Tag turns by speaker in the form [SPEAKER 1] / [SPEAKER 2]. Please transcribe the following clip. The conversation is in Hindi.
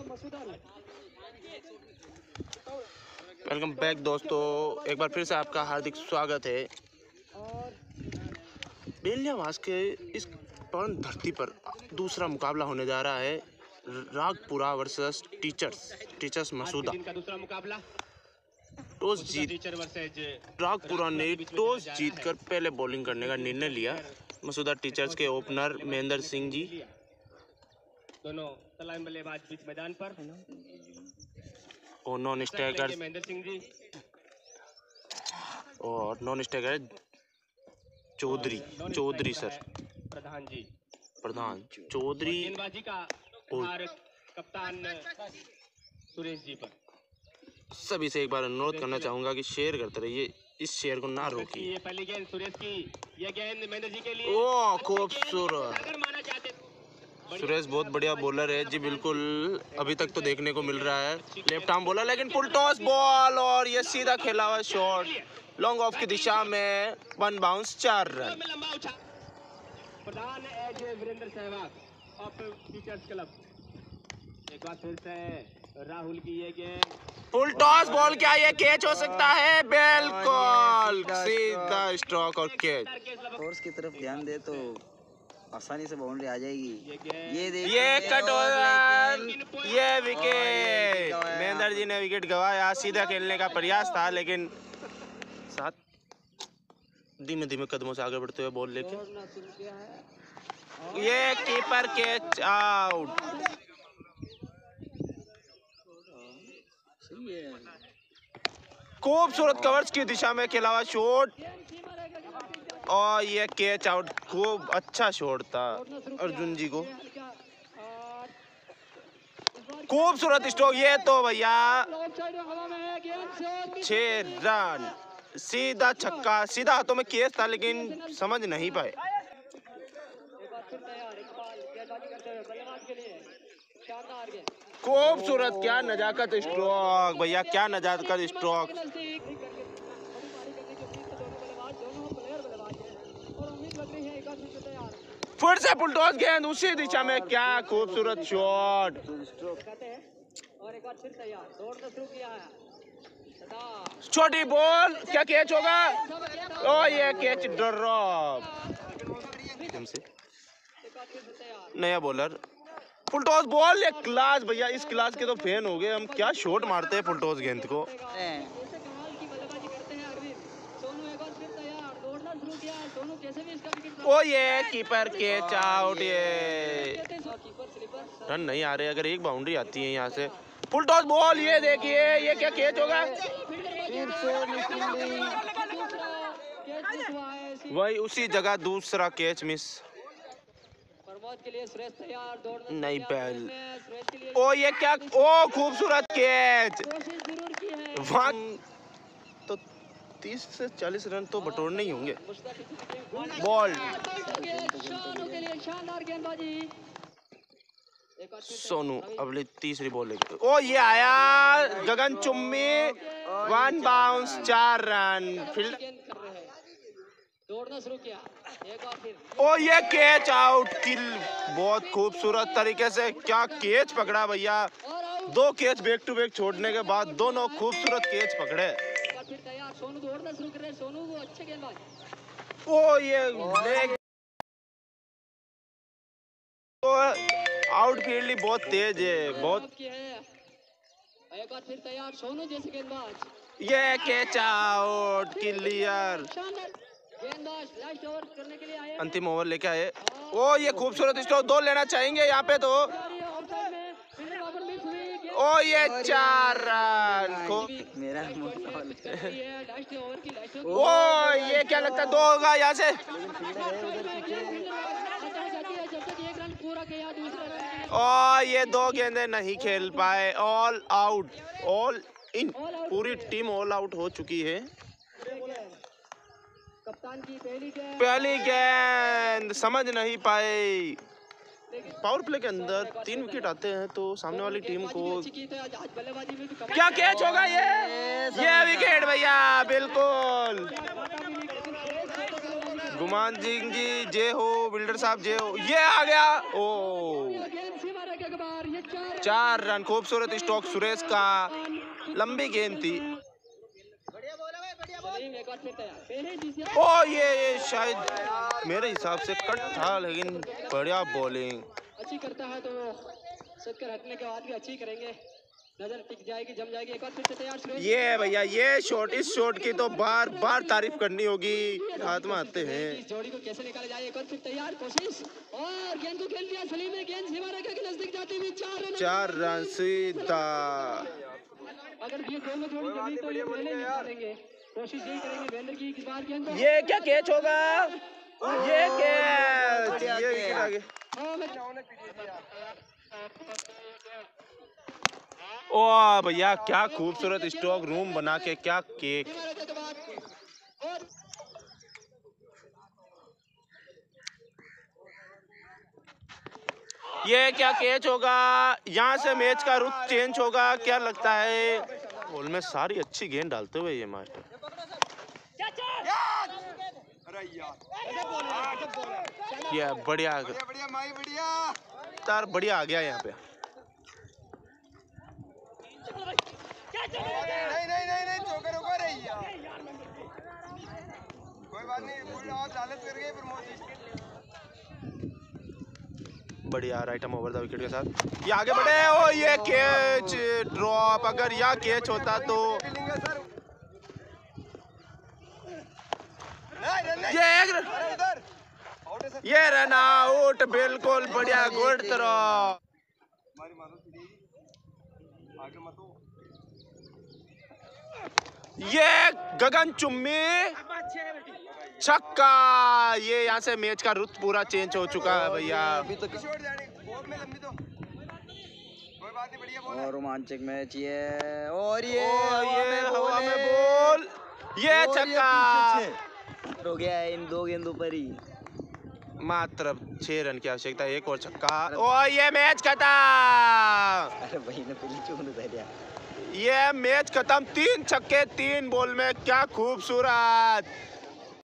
[SPEAKER 1] वेलकम बैक दोस्तों, एक बार फिर से आपका हार्दिक स्वागत है। बेलियावास के इस पवन धरती पर दूसरा मुकाबला होने जा रहा है। Ragpura versus teachers Masuda. Toss जीत रागपुरा ने टॉस जीतकर पहले बॉलिंग करने का निर्णय लिया। मसूदा टीचर्स के ओपनर महेंद्र सिंह जी,
[SPEAKER 2] दोनों सलामी बल्लेबाज बीच मैदान पर,
[SPEAKER 1] और नॉन स्ट्राइकर
[SPEAKER 2] महेंद्र सिंह जी
[SPEAKER 1] और non striker Chaudhary sir Pradhan Chaudhary
[SPEAKER 2] गेंदबाजी का भार कप्तान सुरेश जी पर।
[SPEAKER 1] सभी से एक बार अनुरोध करना चाहूंगा कि शेयर करते रहिए, इस शेयर को ना रोकिए।
[SPEAKER 2] ये पहली गेंद सुरेश की, ये गेंद महेंद्र जी के लिए।
[SPEAKER 1] ओह खूबसूरत,
[SPEAKER 2] अगर माना चाहते
[SPEAKER 1] सुरेश बहुत बढ़िया बॉलर है जी, बिल्कुल अभी तक तो देखने को मिल रहा है। लेफ्ट आर्म बॉलर, लेकिन फुल टॉस बॉल और ये सीधा खेला हुआ शॉट लॉन्ग ऑफ की दिशा में, 1 bounce 4 run.
[SPEAKER 2] Pradhan as Virender Sehwag of teachers club. एक बार फिर से राहुल की ये गेंद,
[SPEAKER 1] फुल टॉस बॉल, क्या ये कैच हो सकता है? बिल्कुल सीधा स्ट्रोक और कैच।
[SPEAKER 3] कोर्स की तरफ ध्यान दे तो आसानी से बाउंड्री आ जाएगी।
[SPEAKER 1] ये कट ओवर, ये विकेट। महेंद्र जी ने विकेट गंवाया। सीधा खेलने का प्रयास था, लेकिन साथ धीमे धीमे कदमों से आगे बढ़ते हुए बॉल लेके ये कीपर कैच आउट। खूबसूरत कवर्स की दिशा में खेला हुआ शॉट और ये कैच आउट। खूब अच्छा शॉट था अर्जुन जी को। खूबसूरत स्ट्रोक, ये तो भैया 6 रन, सीधा छक्का। सीधा हाथों में कैच था, लेकिन समझ नहीं पाए। खूबसूरत, क्या नजाकत स्ट्रोक भैया, क्या नजाकत स्ट्रोक। फिर से फुल टॉस गेंद उसी दिशा में, क्या खूबसूरत शॉट। छोटी बॉल, क्या कैच होगा? ओ ये कैच ड्रॉप। नया बॉलर, फुल टॉस बॉल, ये क्लास भैया, इस क्लास के तो फैन हो गए हम। क्या शॉट मारते हैं फुल टॉस गेंद को। ओ ये कीपर कैच आउट। ये रन नहीं आ रहे। अगर एक बाउंड्री आती है यहाँ से। फुल टॉस बॉल, ये देखिए, ये क्या कैच होगा? वही उसी जगह दूसरा कैच मिस। नहीं पहल। ओ ये क्या, ओ खूबसूरत कैच। वहाँ तो 30 से 40 रन तो बटोरने ही होंगे। बॉल सोनू अगली तीसरी बॉल लेके, ओ ये आया गगन चुम्बी, 1 बाउंस 4 रन। फील्ड
[SPEAKER 2] दौड़ना शुरू किया, एक बार फिर,
[SPEAKER 1] ओ ये कैच आउट। किल बहुत खूबसूरत तरीके से, क्या कैच पकड़ा भैया। 2 कैच बैक टू बैक छोड़ने के बाद दोनों खूबसूरत कैच पकड़े।
[SPEAKER 2] फिर तैयार, सोनू दौड़ना शुरू कर रहे हैं। सोनू वो अच्छे गेंदबाज।
[SPEAKER 1] ओ ये लेग, तो आउटफील्ड बहुत तेज है, बहुत।
[SPEAKER 2] एक बार फिर तैयार, सोनू जैसे गेंदबाज।
[SPEAKER 1] ये कैच आउट, क्लियर।
[SPEAKER 2] गेंदबाज लास्ट ओवर करने के लिए आए,
[SPEAKER 1] अंतिम ओवर लेके आए। ओ ये खूबसूरत स्ट्रोक, 2 लेना चाहेंगे यहाँ पे तो। ओ ये 4 रन।
[SPEAKER 3] मेरा
[SPEAKER 1] ओ ये क्या लगता है 2 होगा यहाँ से। और ये 2 गेंदें नहीं खेल पाए। ऑल आउट, ऑल इन, पूरी टीम ऑल आउट हो चुकी है।
[SPEAKER 2] कप्तान की
[SPEAKER 1] पहली गेंद समझ नहीं पाए। पावर प्ले के अंदर 3 विकेट आते हैं तो सामने वाली टीम को क्या कैच होगा? ये विकेट भैया, बिल्कुल। गुमान सिंह जी जय हो, बिल्डर साहब जय हो। ये आ गया। ओ 4 रन, खूबसूरत स्ट्रोक सुरेश का, लंबी गेंद थी। ओ ये शायद मेरे हिसाब से कट था, लेकिन बढ़िया बॉलिंग
[SPEAKER 2] अच्छी करता है तो सदकर हटने के बाद भी अच्छी करेंगे, नजर टिक जाएगी, जम जाएगी। एक बार फिर से तैयार सुरेश।
[SPEAKER 1] ये भैया ये शॉट, इस शॉट की तो बार बार तारीफ करनी होगी, हाथ में आते हैं।
[SPEAKER 2] इस जोड़ी को कैसे निकाला जाए, एक बार फिर तैयार कोशिश, और गेंद को खेल दिया सलीम ने, गेंद सीमा रेखा के नजदीक जाती हुई 4
[SPEAKER 1] रन सीधा।
[SPEAKER 2] अगर ये दोनों जोड़ी जमी तो ये पहले निकालेंगे, कोशिश यही करेंगे वीरेंद्र की इस बार गेंद।
[SPEAKER 1] ये क्या कैच होगा, ये कैच, ये विकेट आ गया। ओ भैया क्या खूबसूरत स्ट्रोक, रूम बना के क्या केक। ये क्या कैच होगा, यहाँ से मैच का रुख चेंज होगा, क्या लगता है। बॉल में सारी अच्छी गेंद डालते हुए ये मास्टर, ये बढ़िया तार बढ़िया आ गया यहाँ पे।
[SPEAKER 4] नहीं चौका रुको रही यार, कोई बात नहीं, फुल ऑफ लालच कर गए फिर।
[SPEAKER 1] बढ़िया राइट हम ओवर द विकेट के साथ ये आगे बढ़े। ओ ये कैच ड्रॉप, अगर यह कैच होता तो ये रन आउट, बिल्कुल बढ़िया, गुड थ्रो। ये गगन चुम्मी छक्का, ये यहाँ से मैच का रुख पूरा चेंज हो चुका है भैया।
[SPEAKER 3] और रोमांचक मैच ये, और ये
[SPEAKER 1] हवा में बॉल, ये छक्का
[SPEAKER 3] हो गया है इन 2 गेंदों पर ही।
[SPEAKER 1] मात्र 6 रन की आवश्यकता, एक और छक्का, ओ ये मैच खत्म।
[SPEAKER 3] अरे भाई ने पहले चून दिया।
[SPEAKER 1] ये मैच खत्म, 3 छक्के 3 बॉल में, क्या खूबसूरत।